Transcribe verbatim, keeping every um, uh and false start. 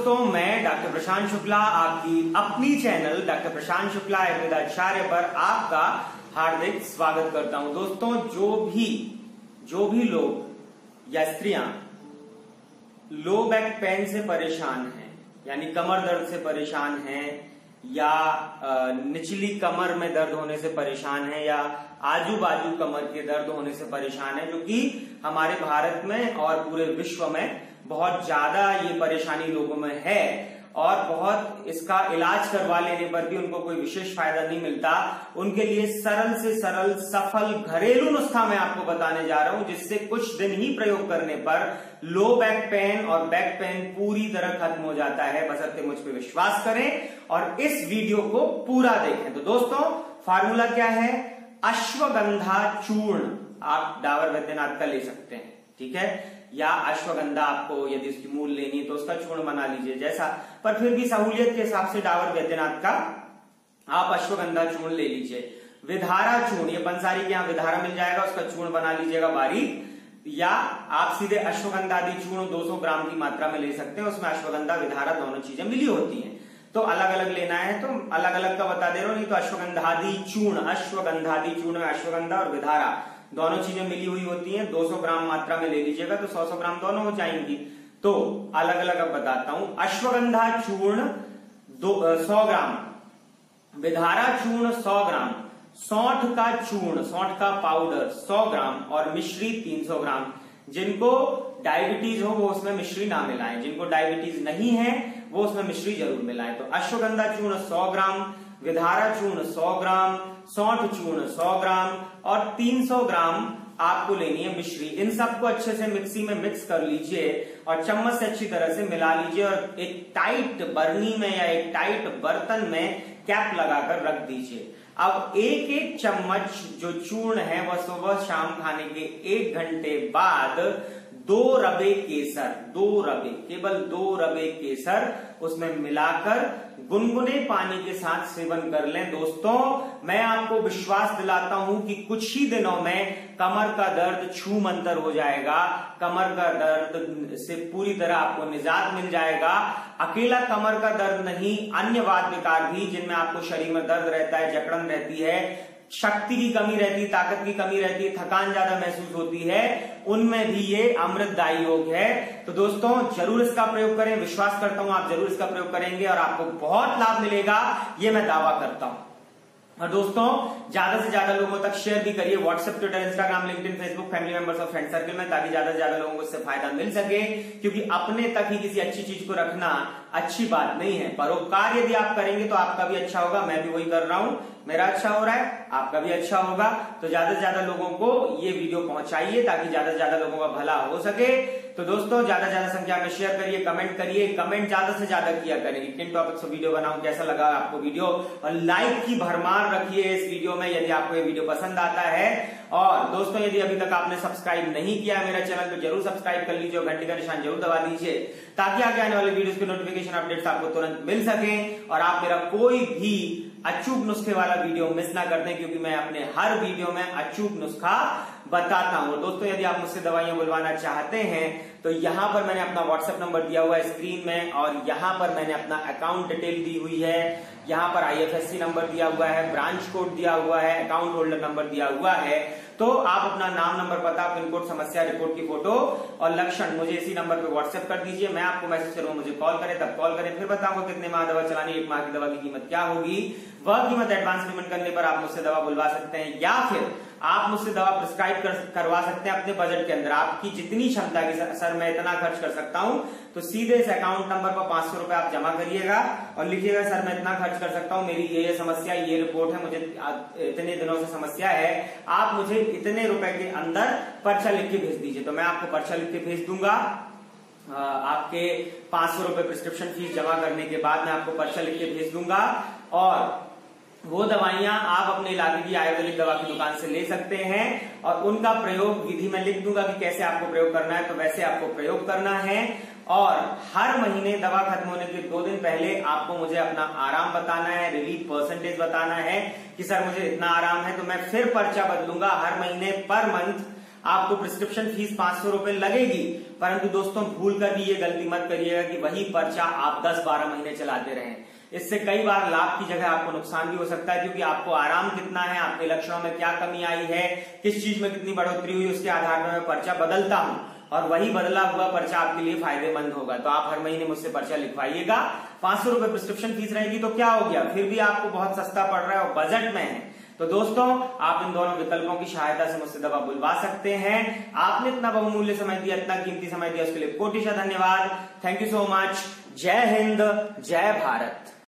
दोस्तों, मैं डॉक्टर प्रशांत शुक्ला आपकी अपनी चैनल डॉक्टर प्रशांत शुक्ला आयुर्वेदाचार्य पर आपका हार्दिक स्वागत करता हूं। दोस्तों, जो भी जो भी लोग या स्त्रियां लो बैक पेन से परेशान हैं, यानी कमर दर्द से परेशान हैं, या निचली कमर में दर्द होने से परेशान है, या आजू बाजू कमर के दर्द होने से परेशान है, जो कि हमारे भारत में और पूरे विश्व में बहुत ज्यादा ये परेशानी लोगों में है और बहुत इसका इलाज करवा लेने पर भी उनको कोई विशेष फायदा नहीं मिलता, उनके लिए सरल से सरल सफल घरेलू नुस्खा मैं आपको बताने जा रहा हूं, जिससे कुछ दिन ही प्रयोग करने पर लो बैक पेन और बैक पेन पूरी तरह खत्म हो जाता है। बशर्ते मुझ पर विश्वास करें और इस वीडियो को पूरा देखें। तो दोस्तों, फार्मूला क्या है? अश्वगंधा चूर्ण आप डाबर वैद्यनाथ का ले सकते हैं, ठीक है, या अश्वगंधा आपको यदि उसकी मूल लेनी है तो उसका चूर्ण बना लीजिए जैसा, पर फिर भी सहूलियत के हिसाब से डाबर वैद्यनाथ का आप अश्वगंधा चूर्ण ले लीजिए। विधारा चूर्ण, ये पंसारी के यहाँ विधारा मिल जाएगा, उसका चूर्ण बना लीजिएगा बारीक, या आप सीधे अश्वगंधा आदि चूर्ण दो सौ ग्राम की मात्रा में ले सकते हैं। उसमें अश्वगंधा विधारा दोनों चीजें मिली होती हैं, तो अलग अलग लेना है तो अलग अलग का बता दे रहा हूं, नहीं तो अश्वगंधादि चूर्ण अश्वगंधादि चूर्ण में अश्वगंधा और विधारा दोनों चीजें मिली हुई होती हैं। दो सौ ग्राम मात्रा में ले लीजिएगा तो सौ सौ ग्राम दोनों हो जाएंगी। तो अलग अलग अब बताता हूं। अश्वगंधा चूर्ण दो सौ ग्राम, विधारा चूर्ण सौ ग्राम, सौंठ का चूर्ण सौंठ का पाउडर सौ ग्राम और मिश्री तीन सौ ग्राम। जिनको डायबिटीज हो वो उसमें मिश्री ना मिलाएं, जिनको डायबिटीज नहीं है वो उसमें मिश्री जरूर मिलाएं। तो अश्वगंधा चूर्ण सौ ग्राम, विधारा चूर्ण सौ ग्राम, सौंठ चूर्ण सौ ग्राम और तीन सौ ग्राम आपको लेनी है मिश्री। इन सबको अच्छे से मिक्सी में मिक्स कर लीजिए और चम्मच से अच्छी तरह से मिला लीजिए और एक टाइट बर्नी में या एक टाइट बर्तन में कैप लगाकर रख दीजिए। अब एक एक चम्मच जो चूर्ण है वह सुबह शाम खाने के एक घंटे बाद दो रबे केसर, दो रबे केवल दो रबे केसर उसमें मिलाकर गुनगुने पानी के साथ सेवन कर लें। दोस्तों, मैं आपको विश्वास दिलाता हूं कि कुछ ही दिनों में कमर का दर्द छू मंतर हो जाएगा, कमर का दर्द से पूरी तरह आपको निजात मिल जाएगा। अकेला कमर का दर्द नहीं, अन्य वात विकार भी जिनमें आपको शरीर में दर्द रहता है, जकड़न रहती है, शक्ति की कमी रहती है, ताकत की कमी रहती है, थकान ज्यादा महसूस होती है, उनमें भी ये अमृतदायी योग है। तो दोस्तों, जरूर इसका प्रयोग करें। विश्वास करता हूं आप जरूर इसका प्रयोग करेंगे और आपको बहुत लाभ मिलेगा, ये मैं दावा करता हूं। और दोस्तों, ज्यादा से ज्यादा लोगों तक शेयर भी करिए WhatsApp, Twitter, Instagram, LinkedIn, Facebook, family members और फ्रेंड सर्कल में, ताकि ज्यादा से ज्यादा लोगों को इससे फायदा मिल सके। क्योंकि अपने तक ही किसी अच्छी चीज को रखना अच्छी बात नहीं है। परोपकार यदि आप करेंगे तो आपका भी अच्छा होगा। मैं भी वही कर रहा हूं, मेरा अच्छा हो रहा है, आपका भी अच्छा होगा। तो ज्यादा से ज्यादा लोगों को ये वीडियो पहुंचाइए ताकि ज्यादा से ज्यादा लोगों का भला हो सके। तो दोस्तों, ज्यादा से ज्यादा संख्या में शेयर करिए, कमेंट करिए, कमेंट ज्यादा से ज्यादा किया करेंगे किन टॉपिक से वीडियो बनाऊं, कैसा लगा आपको वीडियो, और लाइक की भरमार रखिए इस वीडियो में यदि आपको ये वीडियो पसंद आता है। और दोस्तों, यदि अभी तक आपने सब्सक्राइब नहीं किया है मेरा चैनल तो जरूर सब्सक्राइब कर लीजिए और घंटी का निशान जरूर दबा दीजिए, ताकि आगे आने वाले वीडियोस के नोटिफिकेशन अपडेट्स आपको तुरंत मिल सके और आप मेरा कोई भी अचूक नुस्खे वाला वीडियो मिस ना कर दें, क्योंकि मैं अपने हर वीडियो में अचूक नुस्खा बताता हूं। दोस्तों, यदि आप मुझसे दवाइयां बुलवाना चाहते हैं तो यहां पर मैंने अपना व्हाट्सएप नंबर दिया हुआ है स्क्रीन में, और यहां पर मैंने अपना अकाउंट डिटेल दी हुई है, यहां पर आईएफएससी नंबर दिया हुआ है, ब्रांच कोड दिया हुआ है, अकाउंट होल्डर नंबर दिया हुआ है। तो आप अपना नाम, नंबर, पता, पिन कोड, समस्या, रिपोर्ट की फोटो और लक्षण मुझे इसी नंबर पे व्हाट्सएप कर दीजिए। मैं आपको मैसेज करूंगा, मुझे कॉल करें, तब कॉल करें, फिर बताऊंगा कितने माह दवा चलानी, एक माह की दवा की कीमत क्या होगी। वह कीमत एडवांस पेमेंट करने पर आप मुझसे दवा बुलवा सकते हैं, या फिर आप मुझसे दवा प्रिस्क्राइब कर, करवा सकते हैं अपने बजट के अंदर। आपकी जितनी क्षमता की, सर मैं इतना खर्च कर सकता हूं, तो सीधे इस अकाउंट नंबर पर पांच सौ रुपए आप जमा करिएगा और लिखिएगा, सर मैं इतना खर्च कर सकता हूं, मेरी ये ये समस्या, ये रिपोर्ट है, मुझे इतने दिनों से समस्या है, आप मुझे इतने रुपए के अंदर पर्चा लिख के भेज दीजिए। तो मैं आपको पर्चा लिख के भेज दूंगा। आपके पांच सौ रुपए प्रिस्क्रिप्शन फीस जमा करने के बाद मैं आपको पर्चा लिख के भेज दूंगा और वो दवाइयां आप अपने इलाके की आयुर्वेदिक दवा की दुकान से ले सकते हैं और उनका प्रयोग विधि में लिख दूंगा कि कैसे आपको प्रयोग करना है, तो वैसे आपको प्रयोग करना है। और हर महीने दवा खत्म होने के दो दिन पहले आपको मुझे अपना आराम बताना है, रिलीफ परसेंटेज बताना है कि सर मुझे इतना आराम है, तो मैं फिर पर्चा बदलूंगा हर महीने पर मंथ आपको प्रिस्क्रिप्शन फीस पांच सौ रुपए लगेगी, परंतु दोस्तों भूल कर भी ये गलती मत करिएगा कि वही पर्चा आप दस बारह महीने चलाते रहें। इससे कई बार लाभ की जगह आपको नुकसान भी हो सकता है, क्योंकि आपको आराम कितना है, आपके लक्षणों में क्या कमी आई है, किस चीज में कितनी बढ़ोतरी हुई, उसके आधार पर मैं पर्चा बदलता हूं और वही बदला हुआ पर्चा आपके लिए फायदेमंद होगा। तो आप हर महीने मुझसे पर्चा लिखवाइएगा। पांच सौ रुपए प्रिस्क्रिप्शन फीस रहेगी तो क्या हो गया, फिर भी आपको बहुत सस्ता पड़ रहा है और बजट में है। तो दोस्तों आप इन दोनों विकल्पों की सहायता से मुझसे दवा बुलवा सकते हैं। आपने इतना बहुमूल्य समय दिया, इतना कीमती समय दिया, उसके लिए कोटिशा धन्यवाद। Thank you so much. जय हिंद, जय भारत।